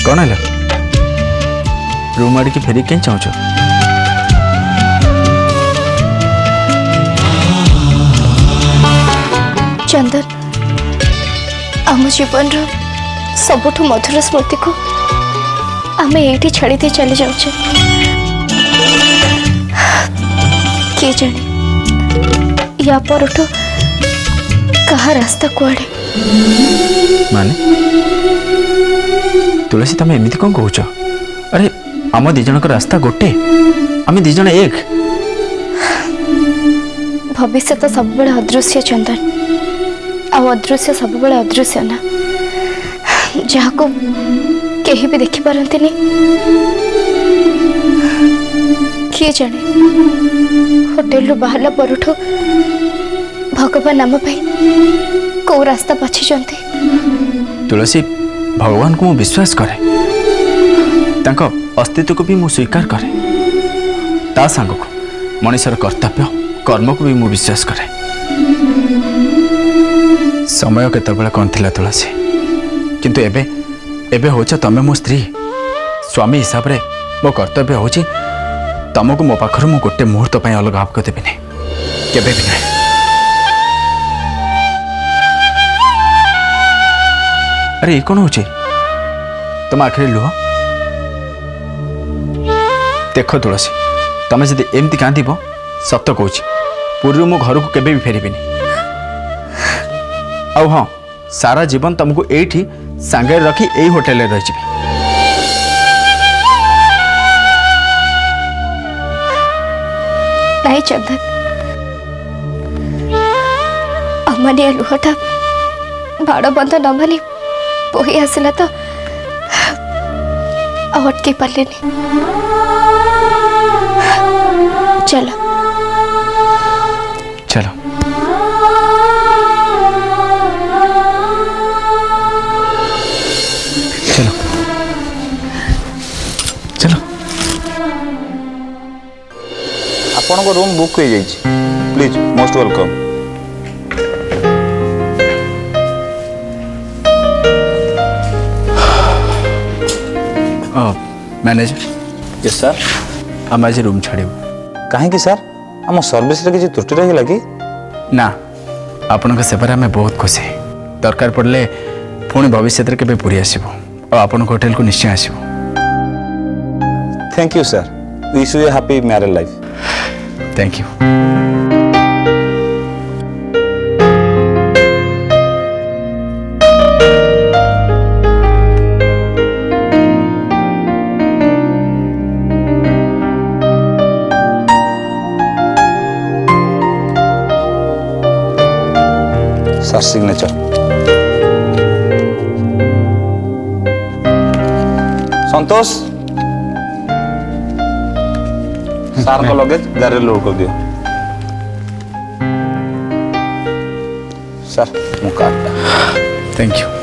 कौन है रूम आड़ की फेरी कहीं चाहूच चंदन आम जीवन सबुठ मधुर स्मृति को आम ये छाड़ी दे चली जाऊे किए जाने या परठू कहा रास्ता कुआड़े माने तुलसी तमें एमती कौन कह अरे आम दिजन का रास्ता गोटे आम दिजन एक भविष्य तो सब बड़े अदृश्य चंदन आ अदृश्य सब बड़े अदृश्य ना जहाँ को कहीं भी देखी पारती किए जाने होटेल बाहर परठू भगवान नाम कौ रास्ता बाछी तुलसी भगवान को विश्वास करे तांको अस्तित्व को भी मु स्वीकार करे ता सांग को मनुष्यर कर्तव्य कर्म को भी मु विश्वास करे समय केतबेले कौन थिला तुलसी किंतु एबे एबे होछ तमे मो स्त्री स्वामी हिसाब रे मो कर्तव्य होची तुमको मो पाखर मु गोटे मुहूर्त पई अलग आपको देबे नै केबे भी नै अरे ये कौन हो तुम आखिर लुह देख तुलसी तुम जब एमती कांद सत कह पूर्व मो घर को केबे भी फेरबी आ हाँ सारा जीवन तुमको ये सांगे रखी यही होटेल रही नहीं चंदन अमानिया लुहटा बाड़ बंध न मानी बोही आसला तो अटके पारे चलो चलो चलो चलो आपन को रूम बुक हो जाई please most welcome manager yes sir आम आज रूम छाड़ू कहीं सर आम सर्विस रे किसी त्रुटि रही लगी ना आपण सेवार आम बहुत खुशी दरकार पड़े पुणी भविष्य के पूरी आसो और आपण होटेल को निश्चय आसो thank you sir wish you a happy married life thank you sir signature Santosh sir का लगेज गाड़ी लोड कर दियो सर मु कार्ड थैंक यू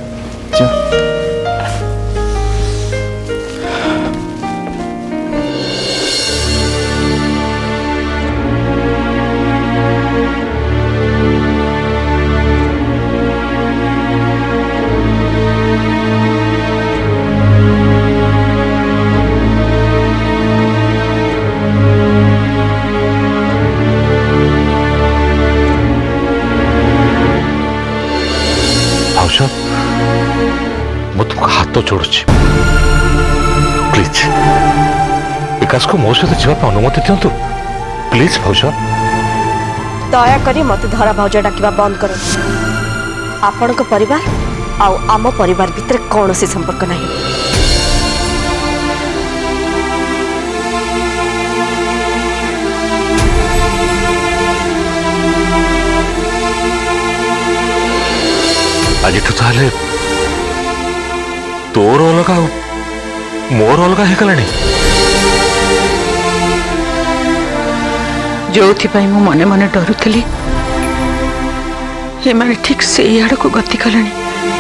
मैं तुमको हाथ जोड़ुची प्लीज विकास को मो सहित जावाई अनुमति दिंतु प्लीज भाउज दया करी मत धरा भाउज डाकिबा बंद कर आपण को परिवार आउ आम परिवार भितर कौन सी संपर्क नहीं आज ताले तोर अलग मोर अलग हो गलानी जो मु मने मने डरुथली हे माने ठीक से आड़ को गति कलानी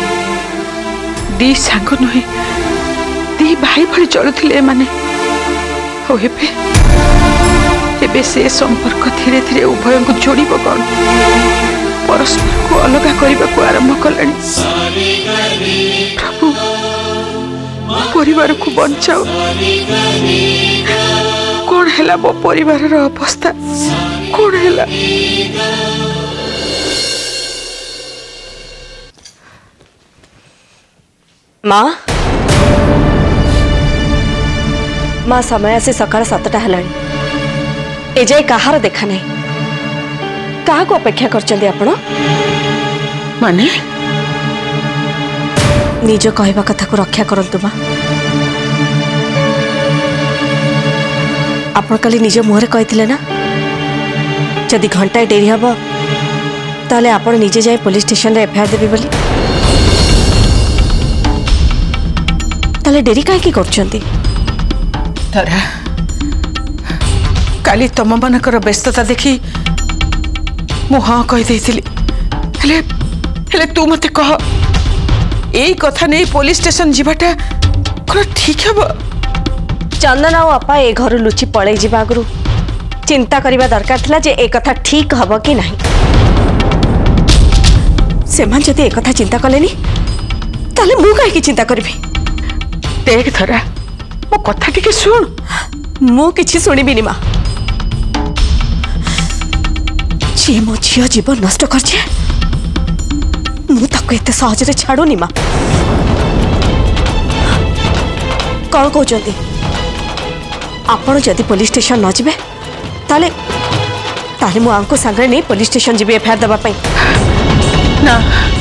दी सांग नुहे दी भाई भली चलुथिले माने हो एबे से संपर्क धीरे धीरे उभय को जोड़िब कौन परस्पर को अलग करने को आरंभ कलानी प्रभु परिवार को बचाओ। कौन है मो परिवार अवस्था कौन है? माँ माँ समय आसी सकाळ 7टा हेलाणी ए जाए कहार देखा नहीं। क्या अपेक्षा करछन्ती आपण? माने निज कहवा कथा को रक्षा करंतु माँ। आपण काली निज मुहरे कहिथिले ना जदि घंटाए डेरी हबो ताले आपण निजे जाए पुलिस स्टेशन रे एफआईआर देबे बोली। ताले डेरी काहे की करछन्ती? तारा काली तम मानकर व्यस्तता देखी मु हाँ कहीदेली। हेले तू मते कह यही कथा नहीं पुलिस स्टेशन जीवाटा कौन ठीक है? चंदन आ अपा ए घर लुचि पड़े जीवा आगु चिंता करने दरकार थिला जे ए कथा ठीक हब कि नहीं। सेमान जदि ए कथा चिंता कलेनी ताले मु काहे चिंता करबी? देख थरा मो कथा टिके सुन। मु किछि सुनिबिनी माँ। जी मो झियो जीवन नष्ट करछे मु ताको एते सहज रे छाडुनी माँ। कौन कहते आपण जदि पुलिस स्टेशन न जिबे ताले ताले मु आंको संगे नहीं पुलिस स्टेशन जिबे एफआईआर दबा पई। ना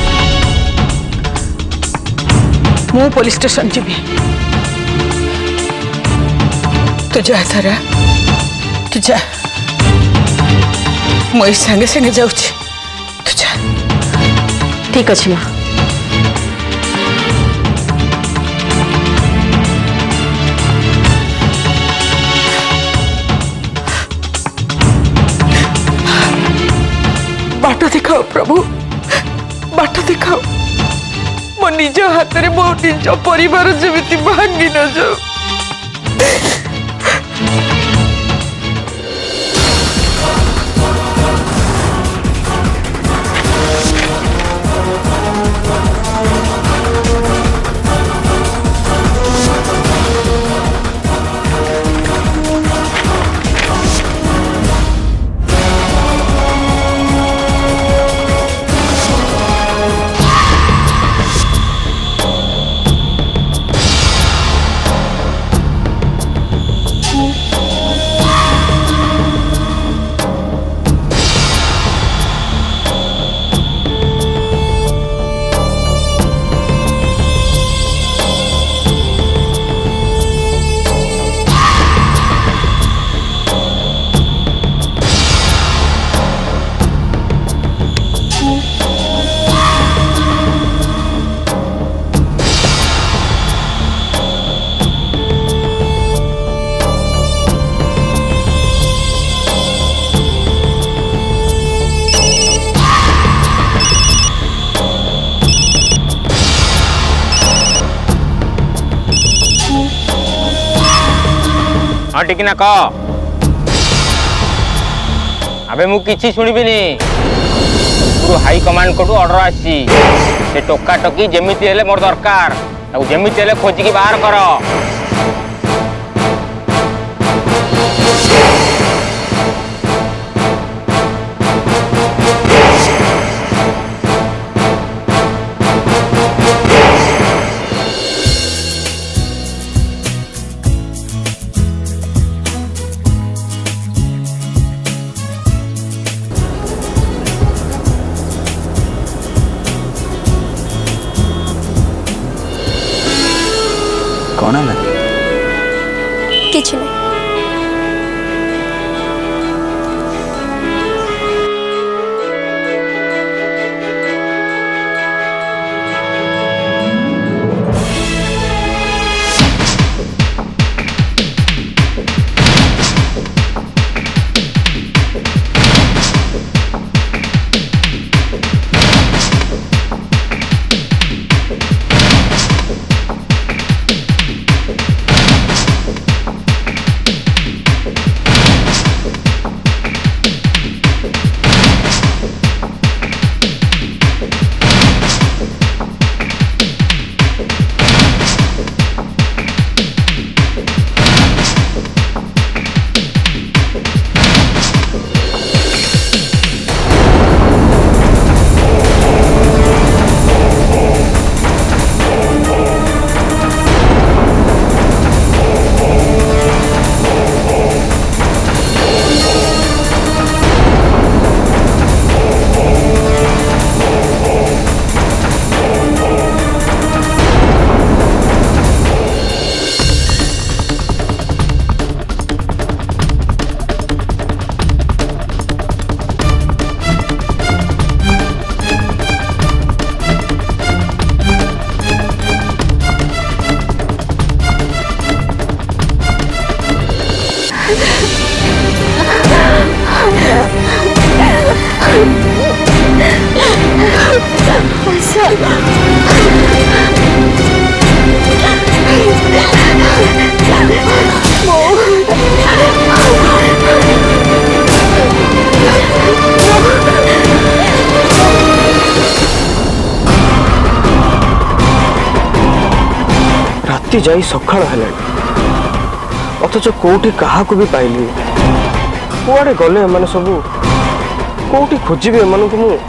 मु पुलिस स्टेशन जिबी। तू जा थरा तू जा मु संगे संगे जाऊची। तू जा। ठीक अच्छे माँ। बाट दिखाओ प्रभु बाट दिखाओ। मो निज हाथ में मो निज परिवार जमी भांगी न जाओ। हाँ टिकिना कह अबे मु किछि सुनिबिनी। हाई कमांड को ऑर्डर आसी से टोका टोकी जेमिति हेले मोर दरकार ताऊ जेमिति हेले खोजिकी बाहर कर। कौन है? किसी नहीं। राति जाई सकाळ हेलाଣି अथच कोठी कहा को भी पाइली कुआडे गले एमाने सबू कोठी खोजिबे एमान को मु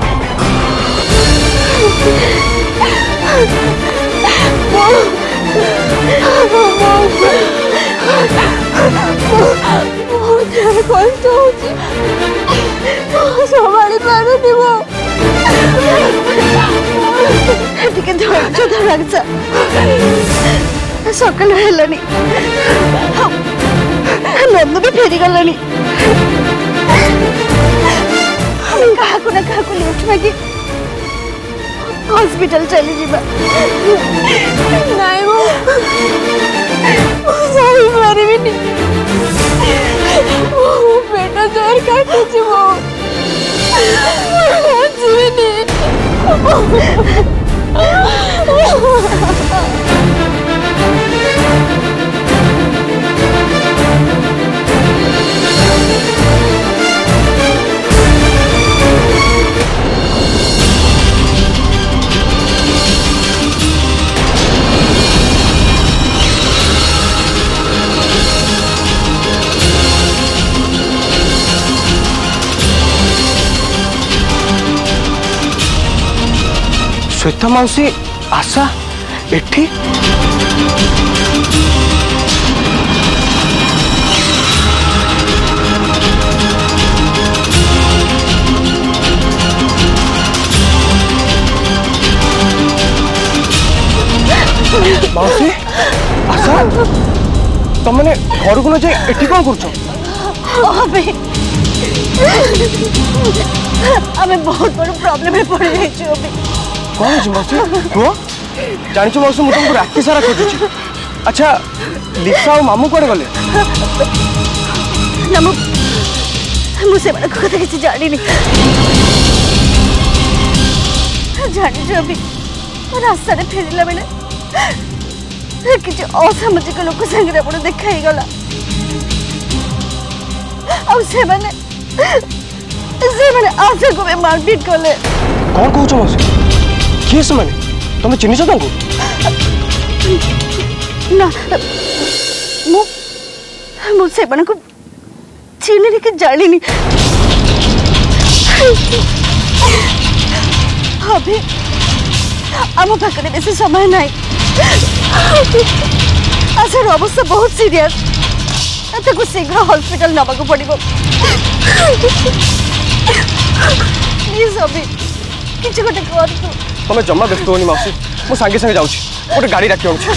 कष्ट संभाली पारुनी मो टिके धैर्य धरा सकाल हेलानी नंदू भी फेरी गलानी क्या लिफ्ट मागी हॉस्पिटल चली जीवा नहीं सही पारिबिनी पेट जोर काटुची मो जीवनी श्वेता मौसी आशा एठी मौसी आशा तुमने घर को न जाए एठी कौन करछो हमें बहुत बड़ प्रॉब्लम में पड़ रही छी अभी कौन है मौसी कुह जानिछ मौसी मु तुमको राति सारा खोजुछि अच्छा लिप्सा और मामू कोड़े गले ना मु से बड़ा कथा किसी जानी नहीं जानिछ अभी रास्ता रे फेरिला बेले किसी असामाजिक लोक संगे आपण देखा ही गला और से माने आशा को मारपीट कले कौन कहूछ मौसी किए से माने तुम चिन्ह तांको ना मु से को चिन्ह के जानी नहीं अभी आम पाखे बेसी समय नहीं आशार अवस्था बहुत सीरियस शीघ्र हॉस्पिटल नवाक पड़ो प्लीज अभी किसी गोटे कर तुम जमा व्यस्त होनी मौसी मु सांगे सांगे जाऊँ गोटे गाड़ी डाकी आनुची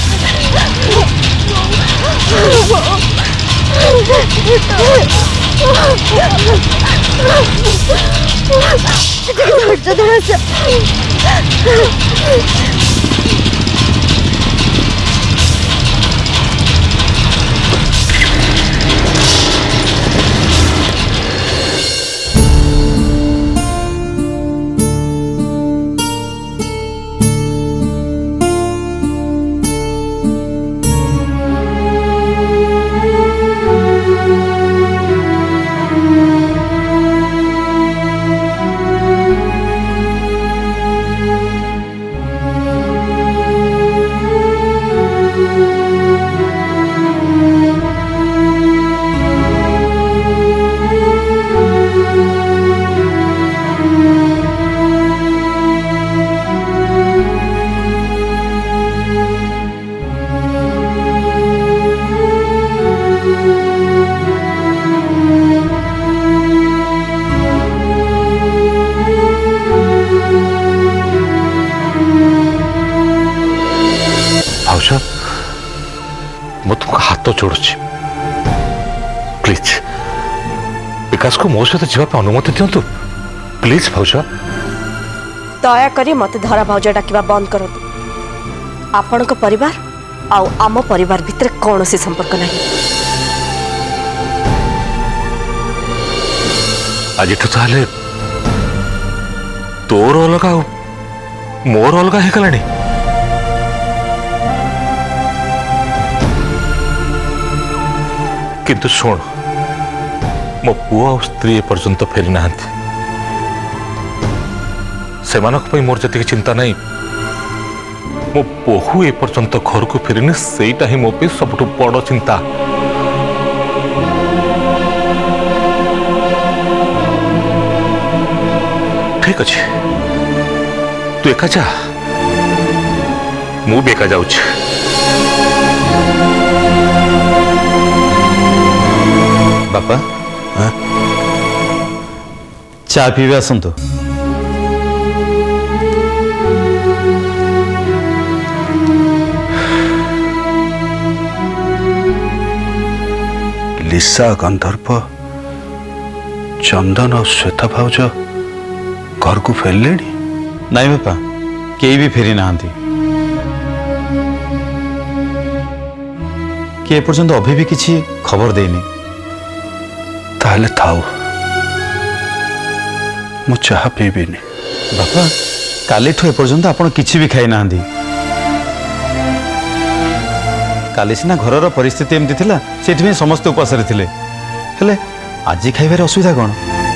हाथ जोड़ुची प्लीज विकास को मो सहित जावाई अनुमति दिंतु प्लीज भाउज दयाकोरी मत धरा भाउज डाकिबा बंद करतु आपण परिवार आउ आम परिवार भितर कौन सी संपर्क नहीं आज ताले तोर अलग मोर अलग हो गलानी किंतु शुण मो पुओ आ स्त्री पर्यंत फेरी ना से मोर जी चिंता नहीं मो बहु एपर्यंत घर को फेरनी सेटा ही मो पे सबुठ बड़ चिंता। ठीक अच्छे तू एका जा मु भी एका जाऊँ। बापा चा पीवे आसतु। लिसा गंधर्व चंदन और श्वेता भाउज घर को फेरले? नहीं बापा कई भी फेरी ना कि पर्यंत अभी भी किसी खबर देनी। ताहले थाऊ मु चाह पीबीनी। बापा काली ठू एपर्यंत आपण किसी भी खाई ना। काली सीना घरर परिस्थिति एमती थिला सेठी समस्त उपास थिले हेले आज खाइबार असुविधा कौन?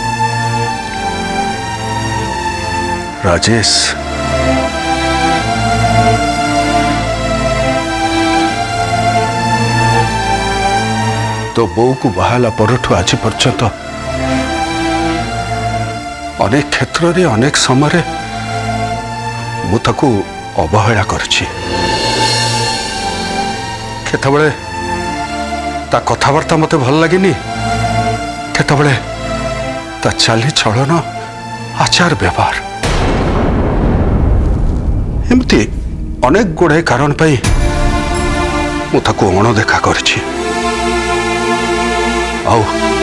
राजेश तो बो को बाहला परठू आज पर्यंत अनेक क्षेत्र रे अनेक समय मु ताकू अवहेला करछि। केतबळे ता कथावार्ता मते भल लागिनी, केतबळे ता चाली चलन आचार व्यवहार एमती अनेक गुड़े कारण पाई मु ताकू अणदेखा करछि। आउ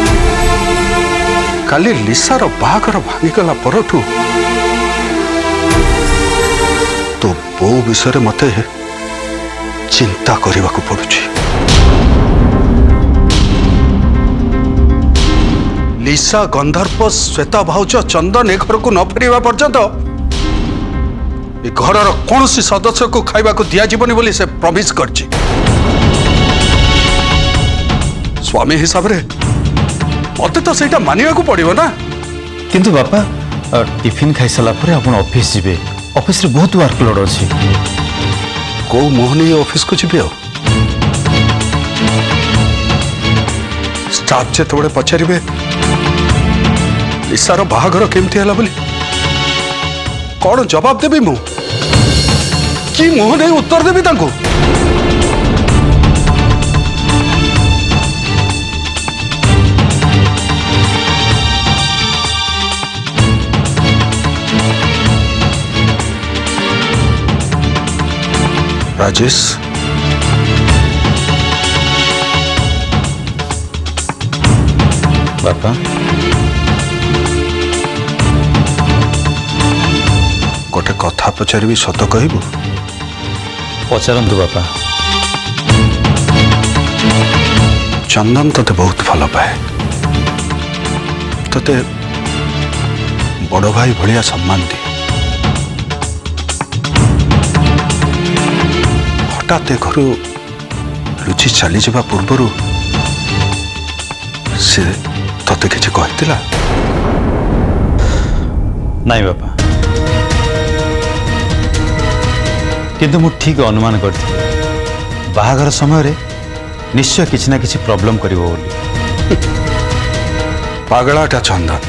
काली लिसार बाहागर भांगीगला परठू तो बो विषय मते चिंता करने को पड़ुछि। लिसा गंधर्व श्वेता भाउज चंदन ए घर को न फेरिबा पर्यंत घर कौन सदस्य को खाइबा को दिया जीवनी बोली से प्रॉमिस करछि। स्वामी हिसाब रे मते तो सेटा मानिया को पड़िबो ना। किंतु बापा टिफिन खाई साला परे आपण ऑफिस जिबे, ऑफिस रे बहुत वर्कलोड अछि। को मोहनी ऑफिस को जीवे स्टाफ जे तबे पचारिबे लिसार बाहागर केमती हला बोली कौन जवाब देबी मु कि मुह नहीं उत्तर देबी तांको? राजेश बापा गोटे कथा पचारि सत कहबू? पचारंतु बापा। चंदन तते बहुत भल पाए, तते बड़ भाई भलिया सम्मान दे। हठात घर लुचि चली जावा पूर्वर से तते किछि कहतिला? नहीं बापा किंतु मु ठीक अनुमान करथि बाहागर समय रे निश्चय किछि ना किछि प्रॉब्लम करिवो बोली। पागलाटा चंदन।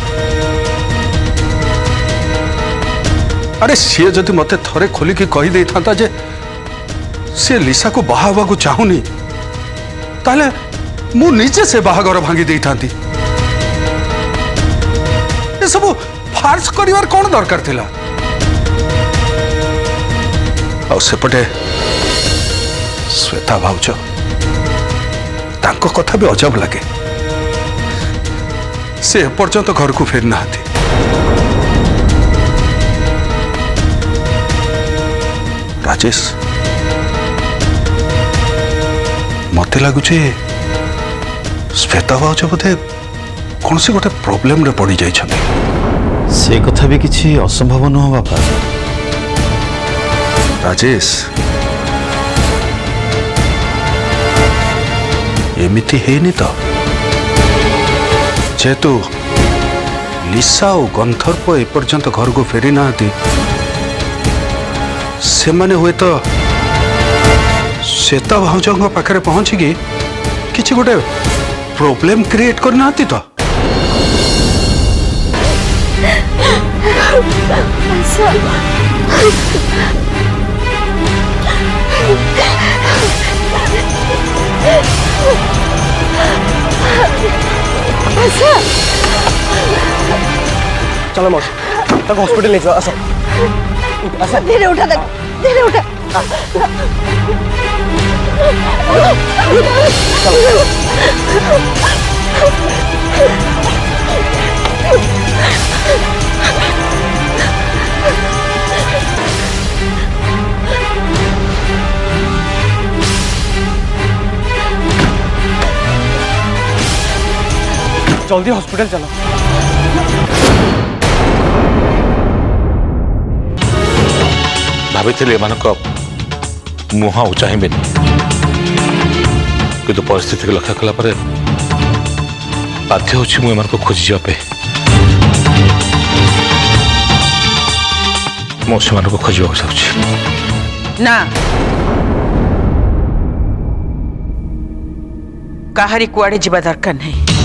अरे सी जदि मते थरे खोलिकी कही दे था जे सी लिसा को बाहा को चाहूनी ताले मु निजे से बाहागर भांगी दे था। ये सब फार्स करिवार कौन दरकार थिला? और सेपटे श्वेता भाउज तांको कथा भी अजब लगे। से पर्यंत घर को फेर ना राजेश मत लगुच श्वेता भाउज बोधे कौन सी गोटे प्रोब्लेम रे पड़ी जाई छथि। से कथा भी किछि असंभव न हो बापा। राजेश एमिति हेनी तो जेतु लिसा और गंधर्व एपर्यंत घर को फेरी ना से माने हुए तो श्वेता भाउजों पाखे पहुंचिकी किसी गोटे प्रॉब्लम क्रिएट करना तो चलो मौसी तक हॉस्पिटल ले जाओ आसो आसो धीरे उठा तक धीरे उठा जल्दी हॉस्पिटल चलो भाई मुहा चाहिए कि परिस्थिति को लक्ष्य कला बाध्य हो खोजी जावाई मुझे खोजा चाहूँ ना काहारी कुआड़े जीवा दरकार नहीं